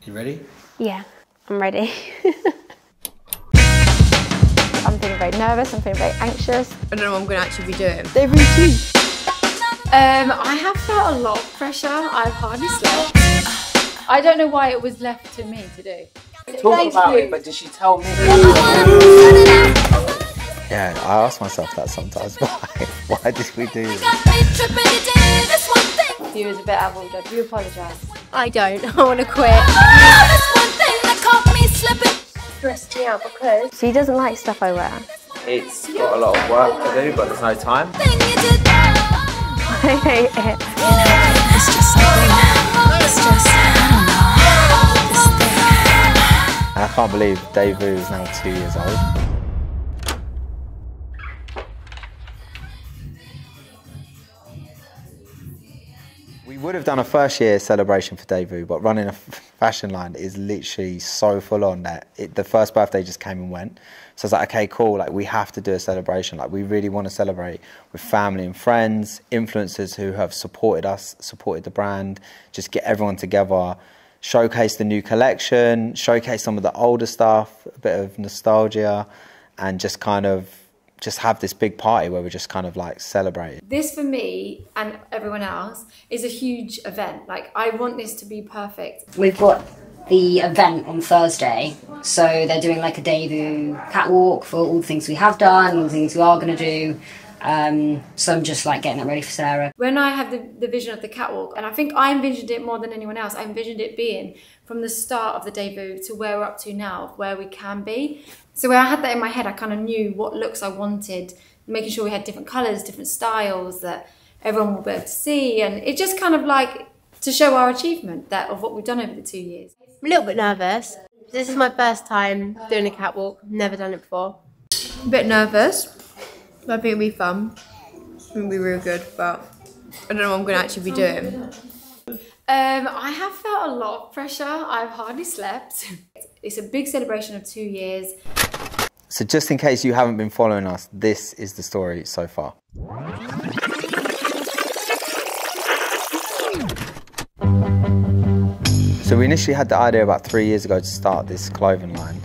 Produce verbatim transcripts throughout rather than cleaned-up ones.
You ready? Yeah, I'm ready. I'm feeling very nervous, I'm feeling very anxious. I don't know what I'm going to actually be doing. They're routine. Um, I have felt a lot of pressure. I've hardly slept. I don't know why it was left to me to do. Talk about it, but did she tell me? Yeah, I ask myself that sometimes. Why? Why did we do this? You was a bit out of order. Do you apologise? I don't, I want to quit. Stressed me out because She doesn't like stuff I wear. It's got a lot of work to do, but there's no time. I hate it. It's just something, it's just, I And I can't believe Daewoo is now two years old. We would have done a first year celebration for Daewoo, but running a fashion line is literally so full on that it, the first birthday just came and went. So it's like, okay, cool, like we have to do a celebration. Like we really want to celebrate with family and friends, influencers who have supported us, supported the brand, just get everyone together, showcase the new collection, showcase some of the older stuff, a bit of nostalgia, and just kind of just have this big party where we're just kind of like celebrating. this for me and everyone else is a huge event. Like I want this to be perfect. We've got the event on Thursday, so they're doing like a Daewoo catwalk for all the things we have done, all the things we are going to do. Um, so I'm just like getting that ready for Sarah. When I have the, the vision of the catwalk, and I think I envisioned it more than anyone else, I envisioned it being from the start of the Daewoo to where we're up to now, where we can be. So when I had that in my head, I kind of knew what looks I wanted, making sure we had different colours, different styles that everyone will be able to see, and it just kind of like to show our achievement that of what we've done over the two years. I'm a little bit nervous. This is my first time doing a catwalk. Never done it before. A bit nervous. I think it'll be fun. It'll be real good, but I don't know what I'm going to actually be doing. Um, I have felt a lot of pressure. I've hardly slept. It's a big celebration of two years. So just in case you haven't been following us, this is the story so far. So we initially had the idea about three years ago to start this clothing line.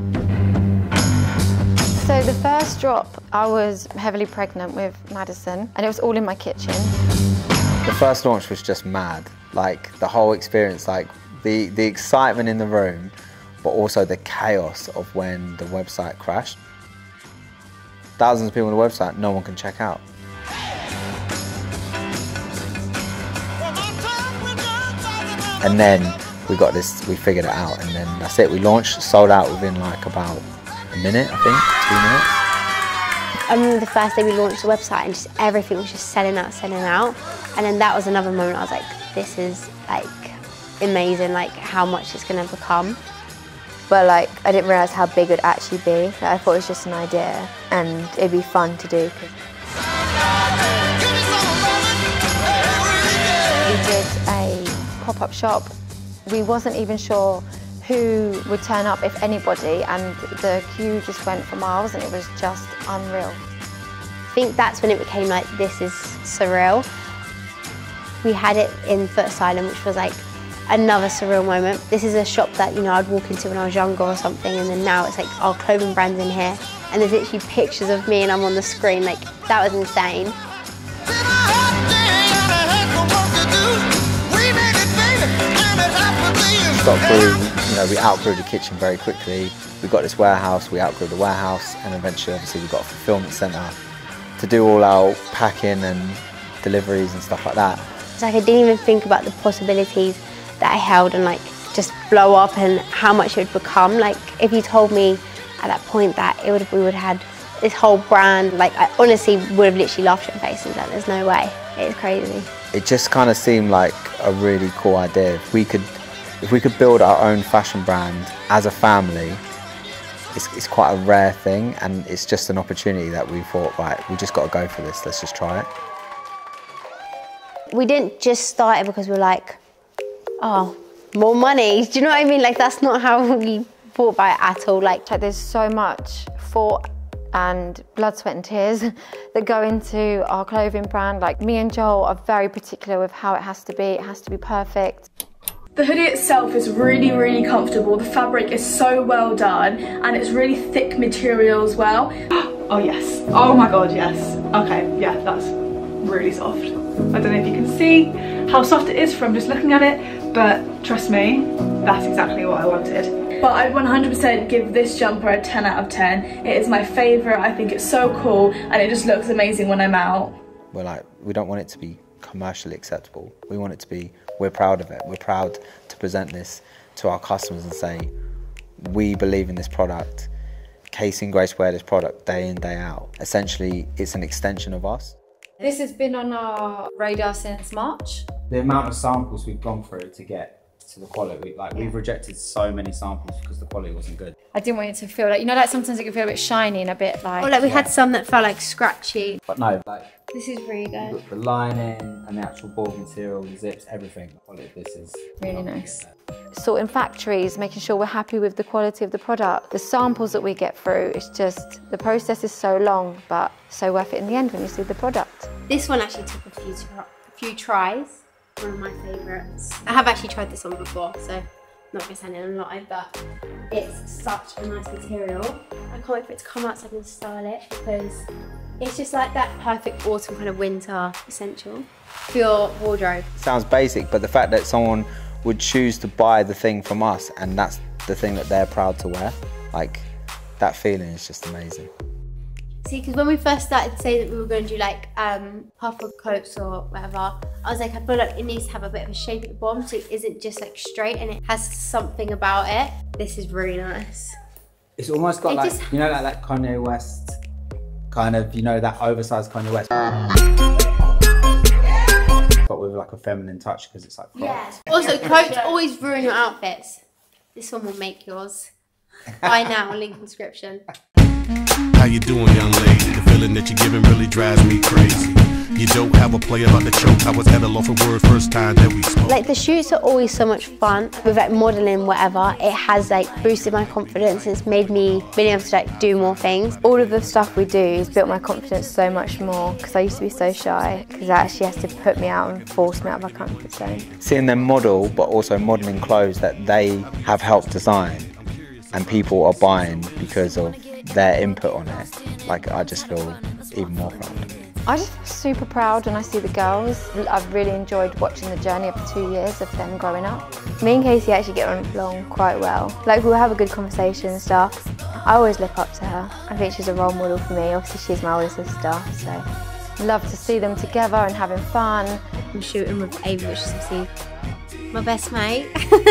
So the first drop, I was heavily pregnant with Madison, and it was all in my kitchen. The first launch was just mad. Like the whole experience, like the, the excitement in the room, but also the chaos of when the website crashed. Thousands of people on the website, no one can check out. And then we got this, we figured it out, and then that's it. We launched, sold out within like about a minute, I think, two minutes. I remember the first day we launched the website and just everything was just selling out, selling out. And then that was another moment I was like, this is like amazing, like how much it's gonna become. But like, I didn't realise how big it would actually be. Like, I thought it was just an idea and it'd be fun to do. We did a pop-up shop. We wasn't even sure who would turn up, if anybody, and the queue just went for miles and it was just unreal. I think that's when it became like, this is surreal. We had it in Foot Asylum, which was like another surreal moment. This is a shop that, you know, I'd walk into when I was younger or something, and then now it's like our clothing brand's in here, and there's literally pictures of me and I'm on the screen. Like, that was insane. Got through, you know, we outgrew the kitchen very quickly. We got this warehouse, we outgrew the warehouse, and eventually, obviously, we got a fulfillment centre to do all our packing and deliveries and stuff like that. It's like I didn't even think about the possibilities that I held and like just blow up and how much it would become. Like, if you told me at that point that it would, we would have had this whole brand, like I honestly would have literally laughed at my face and said, there's no way. It's crazy. It just kind of seemed like a really cool idea. If we could, if we could build our own fashion brand as a family, it's, it's quite a rare thing, and it's just an opportunity that we thought, right, we just got to go for this, let's just try it. We didn't just start it because we were like, oh, more money. Do you know what I mean? Like, that's not how we thought about it at all. Like, Like, there's so much thought and blood, sweat and tears that go into our clothing brand. Like, me and Joel are very particular with how it has to be. It has to be perfect. The hoodie itself is really, really comfortable. The fabric is so well done and it's really thick material as well. Oh yes, oh my god, yes. Okay, yeah, that's really soft. I don't know if you can see how soft it is from just looking at it, but trust me, that's exactly what I wanted. But I'd one hundred percent give this jumper a ten out of ten. It is my favourite, I think it's so cool and it just looks amazing when I'm out. We're like, we don't want it to be commercially acceptable. We want it to be, we're proud of it. We're proud to present this to our customers and say, we believe in this product. Casey and Grace wear this product day in, day out. Essentially, it's an extension of us. This has been on our radar since March. The amount of samples we've gone through to get to the quality, like we've rejected so many samples because the quality wasn't good. I didn't want it to feel like, you know, like sometimes it can feel a bit shiny and a bit like... Or like we had some that felt like scratchy. But no, like This is really good. the lining and the actual board material, the zips, everything. The quality of this is really nice. Sorting factories, making sure we're happy with the quality of the product. The samples that we get through, it's just, the process is so long, but so worth it in the end when you see the product. This one actually took a few, a few tries. One of my favourites. I have actually tried this on before, so I'm not going to stand in and lie, but it's such a nice material. I can't wait for it to come out so I can style it, because it's just like that perfect autumn kind of winter essential for your wardrobe. Sounds basic, but the fact that someone would choose to buy the thing from us and that's the thing that they're proud to wear, like, that feeling is just amazing. See, because when we first started saying that we were going to do like um, puffer coats or whatever, I was like, I feel like it needs to have a bit of a shape at the bottom so it isn't just like straight and it has something about it. This is really nice. It's almost got It like, just- you know, like that Kanye West kind of, you know, that oversized Kanye West. But with like a feminine touch because it's like cropped. Yeah. Also, coats always ruin your outfits. This one will make yours. Buy now, link in description. How you doing, young lady? The feeling that you're giving really drives me crazy. You don't have a play about the choke. I was at a loss for word first time that we spoke. Like the shoots are always so much fun. With like modelling, whatever, it has like boosted my confidence. It's made me being able to like do more things. All of the stuff we do has built my confidence so much more, because I used to be so shy, because that actually has to put me out and force me out of my comfort zone. Seeing them model, but also modelling clothes that they have helped design and people are buying because of their input on it, like, I just feel even more proud. I just feel super proud when I see the girls. I've really enjoyed watching the journey of the two years of them growing up. Me and Casey actually get along quite well. Like, we'll have a good conversation and stuff. I always look up to her. I think she's a role model for me. Obviously she's my older sister, so love to see them together and having fun. I'm shooting with Ava, which is obviously my best mate.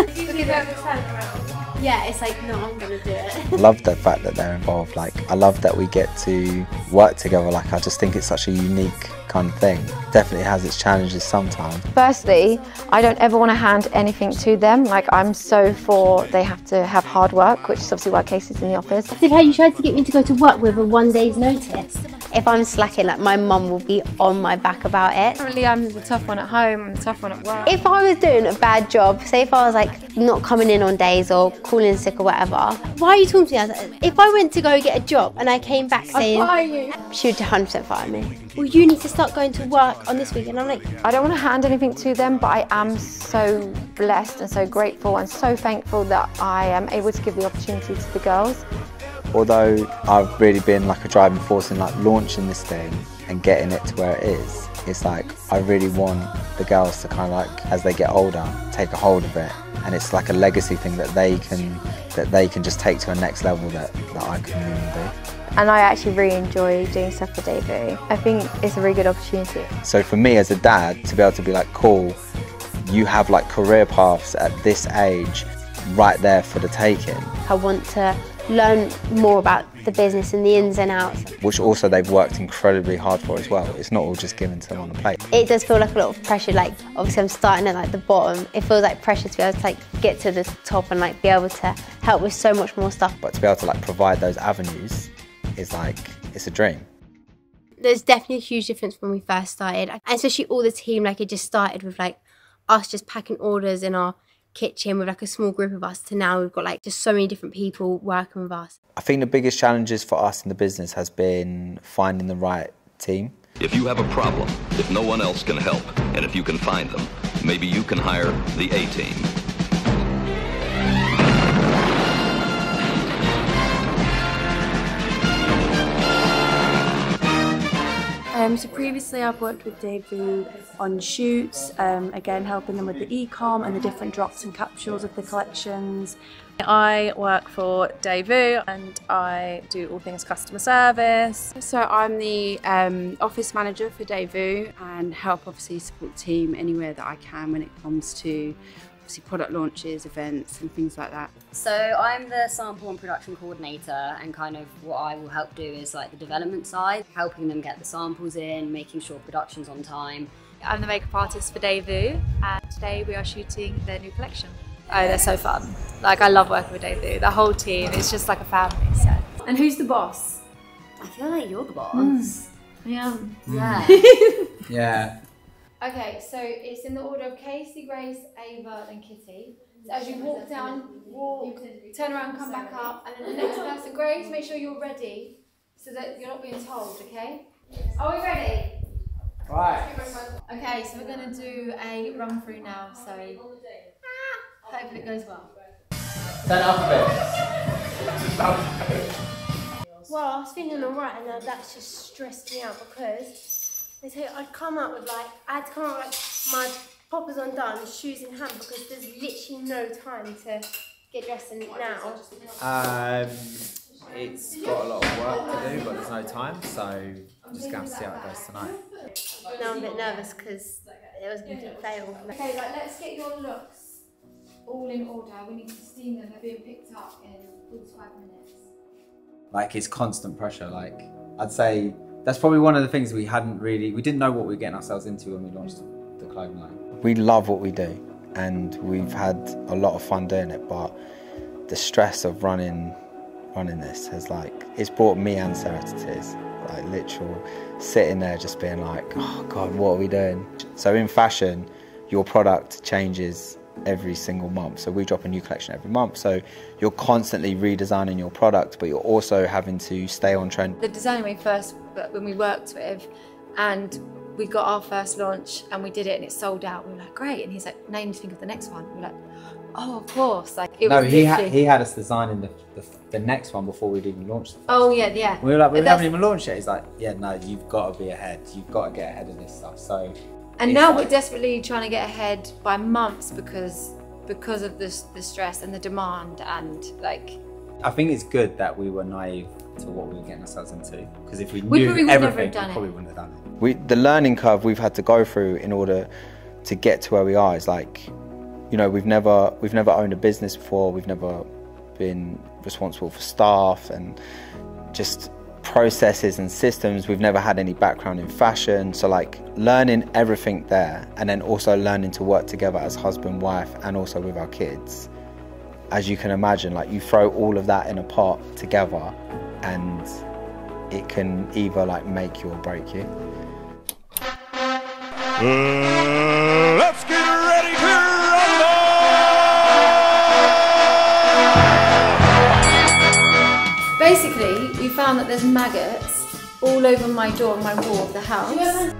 Yeah, it's like, no, I'm gonna do it. I love the fact that they're involved. Like, I love that we get to work together. Like, I just think it's such a unique kind of thing. Definitely has its challenges sometimes. Firstly, I don't ever want to hand anything to them. Like, I'm so for they have to have hard work, which is obviously why Casey's in the office. Did how you tried to get me to go to work with a one day's notice? If I'm slacking, like, my mum will be on my back about it. Currently I'm the tough one at home, I'm the tough one at work. If I was doing a bad job, say if I was like not coming in on days or calling sick or whatever, why are you talking to me? I was like, if I went to go get a job and I came back saying, you. she would one hundred percent fire me. Well, you need to start going to work on this week. And I'm like, I don't want to hand anything to them, but I am so blessed and so grateful and so thankful that I am able to give the opportunity to the girls. Although I've really been like a driving force in like launching this thing and getting it to where it is, it's like I really want the girls to kind of like, as they get older, take a hold of it, and it's like a legacy thing that they can that they can just take to a next level that, that I couldn't even do. And I actually really enjoy doing stuff for David. I think it's a really good opportunity. So for me as a dad, to be able to be like, cool, you have like career paths at this age right there for the taking. I want to learn more about the business and the ins and outs. Which also they've worked incredibly hard for as well. It's not all just given to them on the plate. It does feel like a lot of pressure, like obviously I'm starting at like the bottom. It feels like pressure to be able to like get to the top and like be able to help with so much more stuff. But to be able to like provide those avenues is like, it's a dream. There's definitely a huge difference when we first started, and especially all the team, like it just started with like us just packing orders in our kitchen with like a small group of us, to now we've got like just so many different people working with us. I think the biggest challenges for us in the business has been finding the right team. If you have a problem, if no one else can help, and if you can find them, maybe you can hire the A-Team. Um, so previously I've worked with Daewoo on shoots, um, again helping them with the e-com and the different drops and capsules of the collections. I work for Daewoo and I do all things customer service. So I'm the um, office manager for Daewoo and help obviously support the team anywhere that I can when it comes to obviously product launches, events and things like that. So I'm the sample and production coordinator, and kind of what I will help do is like the development side, helping them get the samples in, making sure production's on time. I'm the makeup artist for Daewoo and today we are shooting their new collection. Oh, they're so fun. Like, I love working with Daewoo. The whole team, it's just like a family. So. And who's the boss? I feel like you're the boss. Mm. Yeah. Yeah. Yeah. Okay, so it's in the order of Casey, Grace, Ava, and Kitty. So as you walk down, walk, turn around, come back up, and then the next person. Grace, make sure you're ready so that you're not being told, okay? Are we ready? Right. Okay, so we're going to do a run through now, so ah, hopefully it goes well. Stand up a bit. Well, I was feeling alright and now that's just stressed me out because they say I'd come out with like, I had to come out with like my poppers undone, shoes in hand because there's literally no time to get dressed in it now. Um, it's got a lot of work to do, but there's no time, so I'm just going to see how it goes tonight. Now I'm a bit nervous because it was a complete fail. Okay, right, let's get your looks all in order. We need to steam them. They're being picked up in forty-five minutes. Like, it's constant pressure. Like, I'd say that's probably one of the things we hadn't really, we didn't know what we were getting ourselves into when we launched the, the clothing line. We love what we do and we've had a lot of fun doing it, but the stress of running running this has like, it's brought me and Sarah to tears. Like literal sitting there just being like, oh God, what are we doing? So in fashion, your product changes every single month. So we drop a new collection every month. So you're constantly redesigning your product, but you're also having to stay on trend. The designer we first, when we worked with, and we got our first launch and we did it and it sold out. We were like, great. And he's like, now you need to think of the next one. We were like, oh, of course. Like it no, was he literally... had he had us designing the, the the next one before we'd even launched. The first oh yeah, yeah. We were like, we But haven't that's... even launched it. He's like, yeah, no, you've got to be ahead. You've got to get ahead of this stuff. So. And now like... we're desperately trying to get ahead by months because because of this the stress and the demand and like. I think it's good that we were naive to what we were getting ourselves into, because if we, we knew probably everything, we probably wouldn't have done it. We, the learning curve we've had to go through in order to get to where we are is like, you know, we've never we've never owned a business before. We've never been responsible for staff and just processes and systems. We've never had any background in fashion. So like learning everything there, and then also learning to work together as husband, wife, and also with our kids. As you can imagine, like you throw all of that in a pot together and it can either like make you or break you. Uh, let's get ready to rumble! Basically, we found that there's maggots all over my door and my wall of the house.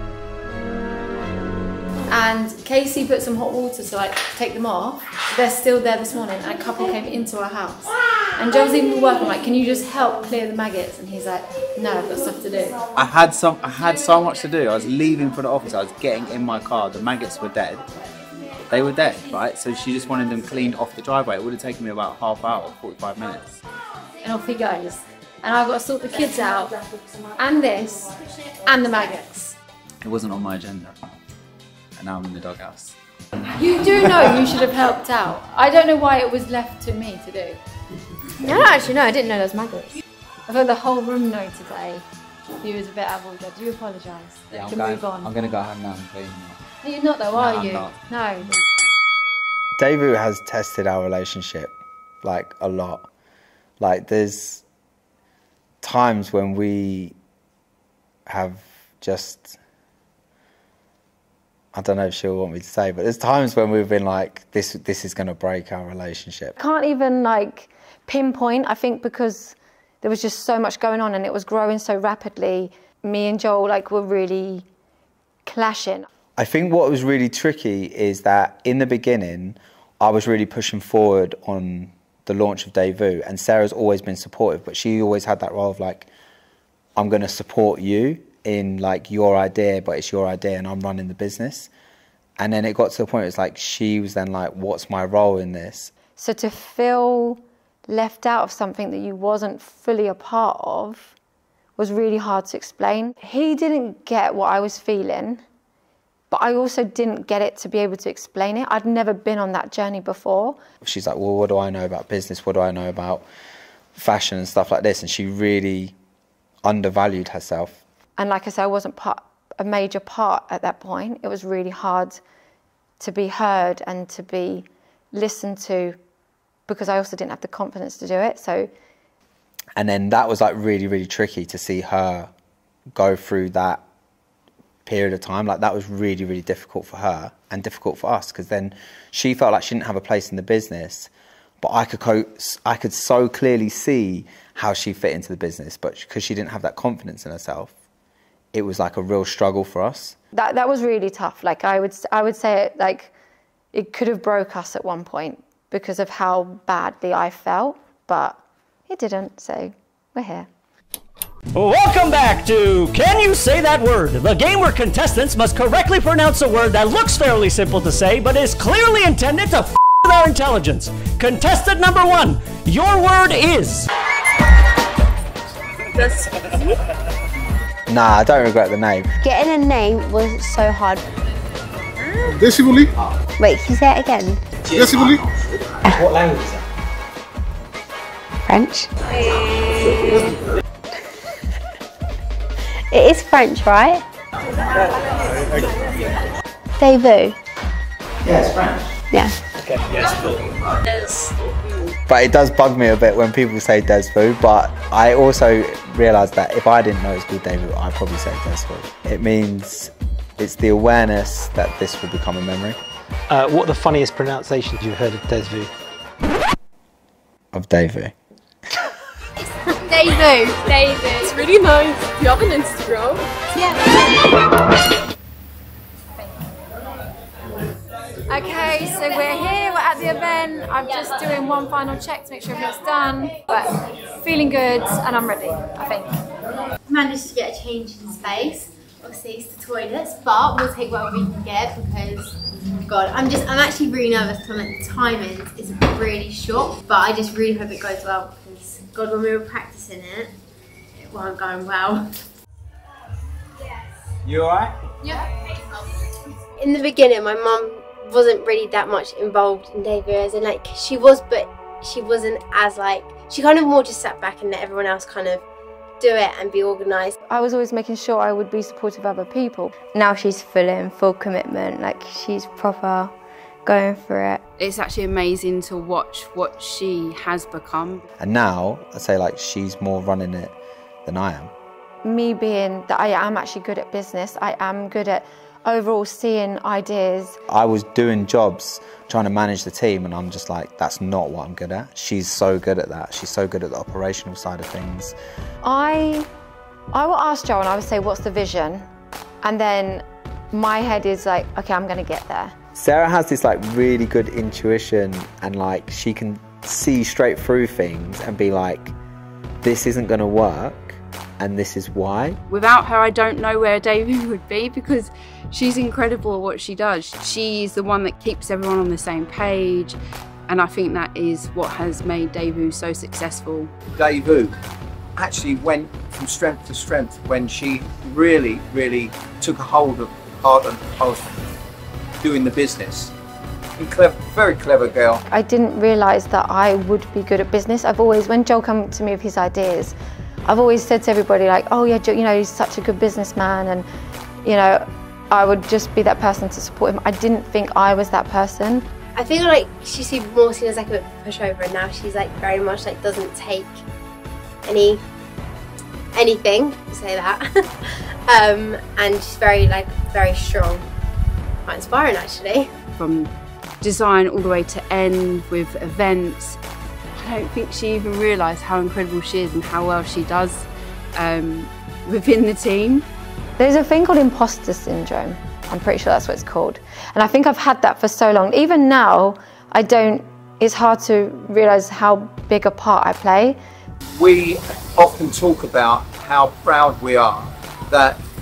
And Casey put some hot water to like take them off. They're still there this morning and a couple came into our house. And Joe's even working, like, can you just help clear the maggots? And he's like, no, I've got stuff to do. I had some. I had so much to do. I was leaving for the office. I was getting in my car. The maggots were dead. They were dead, right? So she just wanted them cleaned off the driveway. It would have taken me about half hour, forty-five minutes. And off he goes. And I've got to sort the kids out, and this, and the maggots. It wasn't on my agenda. And now I'm in the doghouse. You do know you should have helped out. I don't know why it was left to me to do. No, actually, no, I didn't know there was maggots. I thought the whole room know today. He was a bit out of order. Do you apologise? Yeah, I'm can going, move on. I'm going to go home now and clean them. No, you're not though, No, are I'm you? not. No. Daewoo has tested our relationship like a lot. Like there's times when we have just, I don't know if she'll want me to say, but there's times when we've been like, this this is going to break our relationship. Can't even like pinpoint, I think because there was just so much going on and it was growing so rapidly. Me and Joel like were really clashing. I think what was really tricky is that in the beginning, I was really pushing forward on the launch of Daewoo, and Sarah's always been supportive, but she always had that role of like, I'm going to support you in like your idea, but it's your idea and I'm running the business. And then it got to the point where it's like she was then like, what's my role in this? So to feel left out of something that you wasn't fully a part of was really hard to explain. He didn't get what I was feeling, but I also didn't get it to be able to explain it. I'd never been on that journey before. She's like, well, what do I know about business? What do I know about fashion and stuff like this? And she really undervalued herself. And like I said, I wasn't part, a major part at that point. It was really hard to be heard and to be listened to, because I also didn't have the confidence to do it. So, and then that was like really, really tricky to see her go through that period of time. Like that was really, really difficult for her and difficult for us, because then she felt like she didn't have a place in the business, but I could co I could so clearly see how she fit into the business, but because she didn't have that confidence in herself, it was like a real struggle for us. That that was really tough. Like I would I would say it like it could have broke us at one point because of how badly I felt, but it didn't. So we're here. Welcome back to Can You Say That Word? The game where contestants must correctly pronounce a word that looks fairly simple to say, but is clearly intended to f with our intelligence. Contestant number one, your word is. Nah, I don't regret the name. Getting a name was so hard. Decibeli? Wait, can you say it again? Decibeli? What language is that? French. It is French, right? Debut. Yeah, it's French. Yeah. Okay, yes, cool. Yes. But it does bug me a bit when people say Desvu, but I also realised that if I didn't know it's called David, I'd probably say Desvu. It means it's the awareness that this will become a memory. Uh, what are the funniest pronunciations you've heard of Desvu? Of David. David. David. It's really nice. Do you have an Instagram? Yeah. Okay, so we're here, we're at the event. I'm just doing one final check to make sure everything's done, but feeling good and I'm ready, I think. Managed to get a change in space. Obviously it's the toilets, but we'll take whatever we can get because, God, I'm just, I'm actually really nervous because like, the timing is really short, but I just really hope it goes well because, God, when we were practicing it, it wasn't going well. You alright? Yeah. In the beginning, my mum wasn't really that much involved in debut, as in like she was, but she wasn't as like, she kind of more just sat back and let everyone else kind of do it and be organised. I was always making sure I would be supportive of other people. Now she's full in, full commitment, like she's proper going for it. It's actually amazing to watch what she has become. And now, I'd say like she's more running it than I am. Me being that I am actually good at business, I am good at overall seeing ideas. I was doing jobs trying to manage the team and I'm just like, that's not what I'm good at. She's so good at that. She's so good at the operational side of things. I I will ask Joe and I would say, what's the vision? And then my head is like, okay, I'm gonna get there. Sarah has this like really good intuition and like she can see straight through things and be like, this isn't gonna work and this is why. Without her, I don't know where David would be because she's incredible at what she does. She's the one that keeps everyone on the same page, and I think that is what has made David so successful. David actually went from strength to strength when she really, really took a hold of part of doing the business. Clever, very clever girl. I didn't realise that I would be good at business. I've always, when Joel came to me with his ideas, I've always said to everybody like, oh yeah, Joel, you know, he's such a good businessman, and you know, I would just be that person to support him. I didn't think I was that person. I feel like she's more seen as like a pushover, and now she's like very much like doesn't take any anything to say that, um, and she's very like very strong. Quite inspiring actually. From design all the way to end with events, I don't think she even realised how incredible she is and how well she does um, within the team. There's a thing called imposter syndrome. I'm pretty sure that's what it's called. And I think I've had that for so long. Even now, I don't, it's hard to realise how big a part I play. We often talk about how proud we are that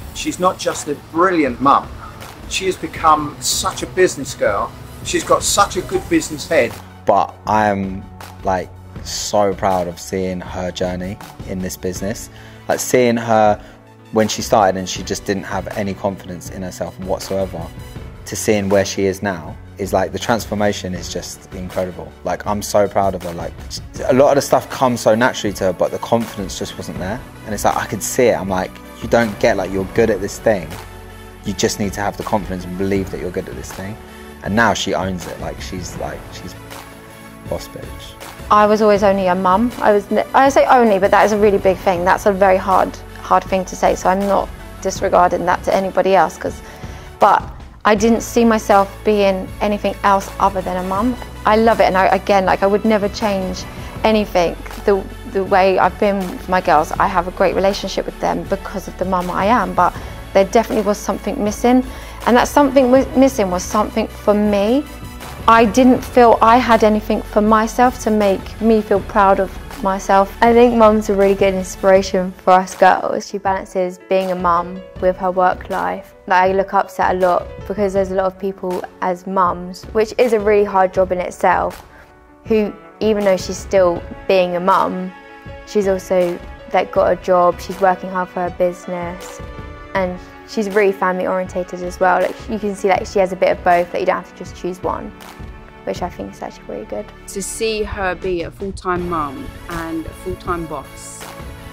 she's not just a brilliant mum, she has become such a business girl. She's got such a good business head. But I am like so proud of seeing her journey in this business. Like seeing her when she started and she just didn't have any confidence in herself whatsoever, to seeing where she is now is like, the transformation is just incredible. Like I'm so proud of her. Like a lot of the stuff comes so naturally to her, but the confidence just wasn't there. And it's like, I could see it. I'm like, you don't get like you're good at this thing. You just need to have the confidence and believe that you're good at this thing. And now she owns it. Like she's like, she's boss bitch. I was always only a mum. I was, I say only, but that is a really big thing. That's a very hard, hard thing to say. So I'm not disregarding that to anybody else. Cause, but I didn't see myself being anything else other than a mum. I love it, and I, again, like I would never change anything. The the way I've been with my girls, I have a great relationship with them because of the mum I am. But there definitely was something missing, and that something was missing was something for me. I didn't feel I had anything for myself to make me feel proud of myself. I think mum's a really good inspiration for us girls. She balances being a mum with her work life. Like, I look up to her a lot because there's a lot of people as mums, which is a really hard job in itself, who even though she's still being a mum, she's also like got a job, she's working hard for her business, and she's really family orientated as well. Like you can see like she has a bit of both, that you don't have to just choose one, which I think is actually really good. To see her be a full-time mum and a full-time boss,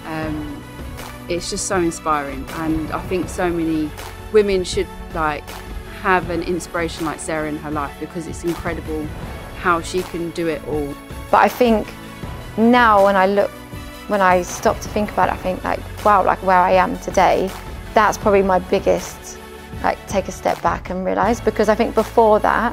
um, it's just so inspiring, and I think so many women should like have an inspiration like Sarah in her life, because it's incredible how she can do it all. But I think now when I look, when I stop to think about it, I think like, wow, like where I am today, that's probably my biggest, like take a step back and realise, because I think before that,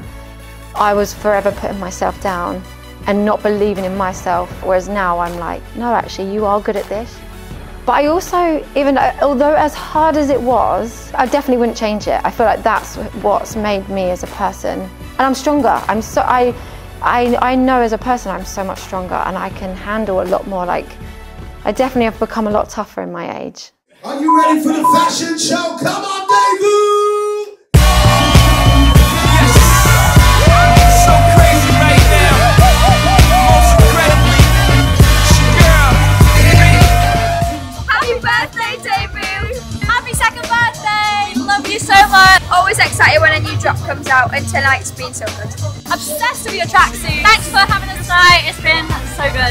I was forever putting myself down and not believing in myself, whereas now I'm like, no, actually, you are good at this. But I also, even although as hard as it was, I definitely wouldn't change it. I feel like that's what's made me as a person. And I'm stronger. I'm so, I, I, I know as a person I'm so much stronger, and I can handle a lot more. Like, I definitely have become a lot tougher in my age. Are you ready for the fashion show? Come on, David! So much. Always excited when a new drop comes out, and tonight's been so good. Obsessed with your tracksuit. Thanks for having us tonight. It's been so good.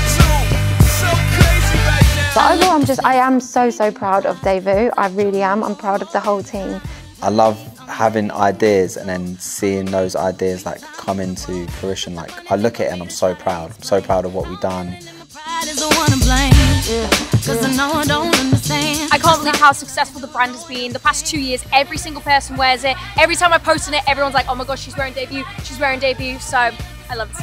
But overall, I'm just, I am so, so proud of Daewoo. I really am. I'm proud of the whole team. I love having ideas and then seeing those ideas like come into fruition. Like I look at it and I'm so proud. I'm so proud of what we've done. I can't believe how successful the brand has been. The past two years, every single person wears it. Every time I post on it, everyone's like, oh my gosh, she's wearing Daewoo, she's wearing Daewoo. So I love it.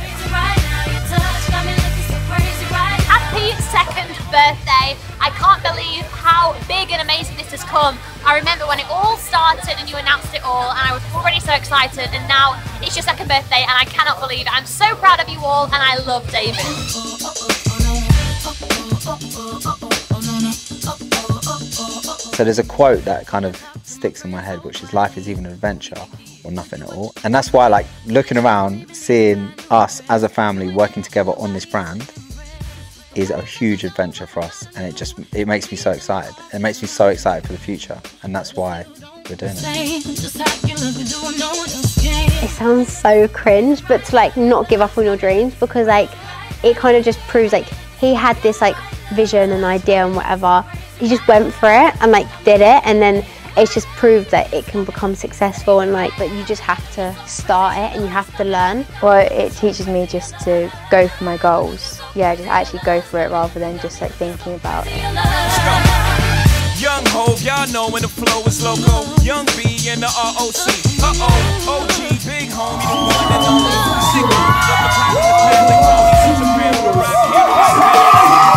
Happy second birthday. I can't believe how big and amazing this has come. I remember when it all started and you announced it all, and I was already so excited, and now it's your second birthday and I cannot believe it. I'm so proud of you all, and I love Daewoo. So there's a quote that kind of sticks in my head, which is life is even an adventure or nothing at all. And that's why, like, looking around, seeing us as a family working together on this brand is a huge adventure for us, and it just it makes me so excited. It makes me so excited for the future, and that's why we're doing it. It sounds so cringe, but to like not give up on your dreams, because like it kind of just proves like he had this like vision and idea and whatever. He just went for it and like did it, and then it's just proved that it can become successful, and like, but you just have to start it and you have to learn. Well, it teaches me just to go for my goals. Yeah, just actually go for it rather than just like thinking about it. Young Hov, y'all know when the flow is loco. Young B and the R O C. Uh-oh, O G, big homie, the one that only sick of the top of the family. He's a real rap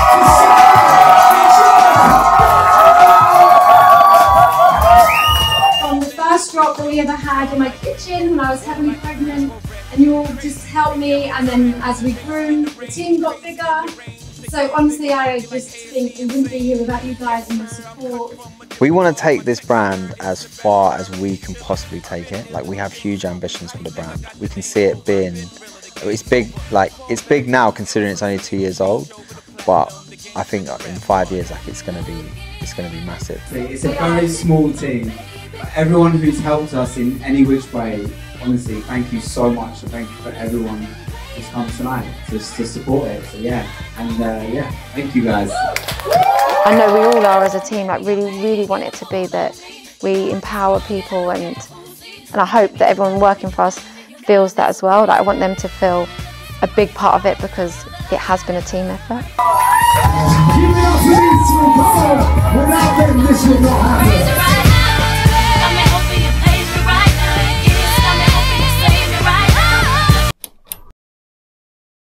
First drop that we ever had in my kitchen when I was heavily pregnant, and you all just helped me, and then as we grew, the team got bigger. So honestly, I just think we wouldn't be here without you guys and the support. We want to take this brand as far as we can possibly take it. Like, we have huge ambitions for the brand. We can see it being, it's big, like it's big now considering it's only two years old, but I think in five years, like it's gonna be, it's gonna be massive. It's a very small team. Everyone who's helped us in any which way, honestly, thank you so much, and thank you for everyone who's come tonight to, to support it. So yeah, and uh, yeah, thank you guys. I know we all are as a team, like really, really want it to be that we empower people, and and I hope that everyone working for us feels that as well. Like, I want them to feel a big part of it because it has been a team effort. Give it up for these two, come on. Without them, this would not happen.